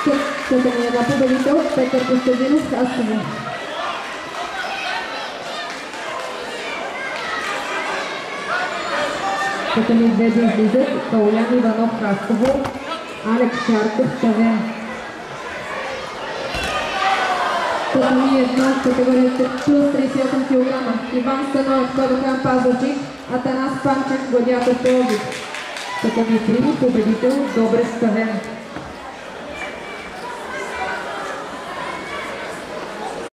Катамина победител Петър Костадинов Хасково. Катами 2 да излизат Каулян Иванов Хасково, Алекс Шарков Тавен. Катами 1 категорията плюс 38 кг Иван Станоев Кодохан Пазарджик, Атанас Панчев Гладиатор Пловдив. Катами 3 победител Добрев Тавен.